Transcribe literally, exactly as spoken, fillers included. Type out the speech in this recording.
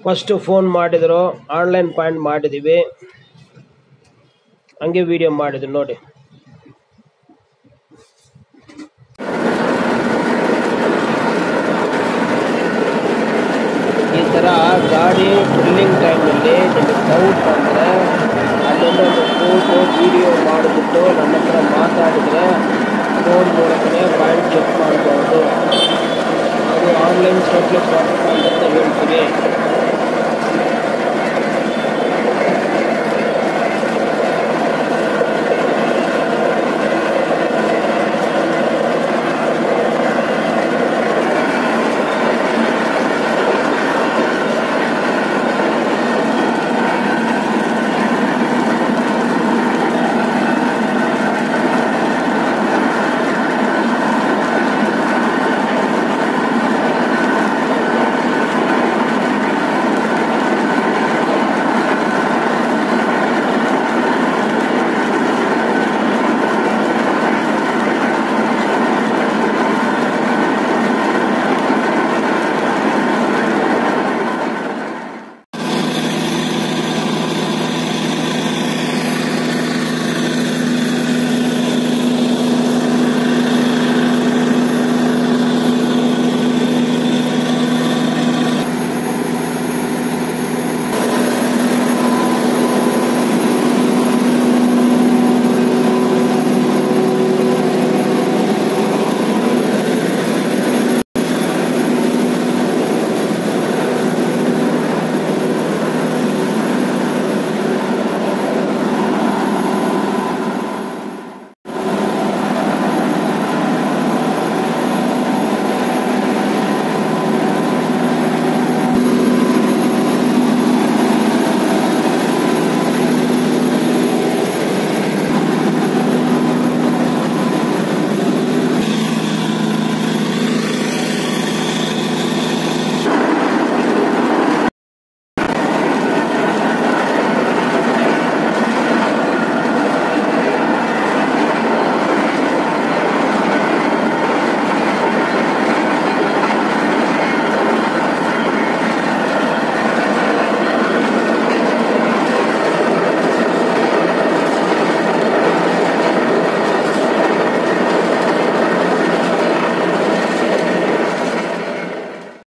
First phone ಮಾಡಿದ್ರು, online point ಮಾಡಿದ್ದೀವಿ, ಹಂಗೆ ವಿಡಿಯೋ ಮಾಡಿದ್ರು ನೋಡಿ. ಈ ಥರ ಗಾಡಿ ಡ್ರಿಲ್ಲಿಂಗ್ ಟೈಮಲ್ಲಿ ನಿಮಗೆ ಡೌಟ್ ಬಂದರೆ ಅಲ್ಲೆಲ್ಲ ಒಂದು ಫೋಟೋ ವಿಡಿಯೋ ಮಾಡಿಬಿಟ್ಟು ನನ್ನ ಹತ್ರ ಮಾತಾಡಿದರೆ ಫೋನ್ ಮೂಲಕನೇ ಪಾಯಿಂಟ್ ಚೆಕ್ ಮಾಡ್ಬೋದು. ಅದು ಆನ್ಲೈನ್ ಸ್ಟೇಟ್ಮೆಂಟ್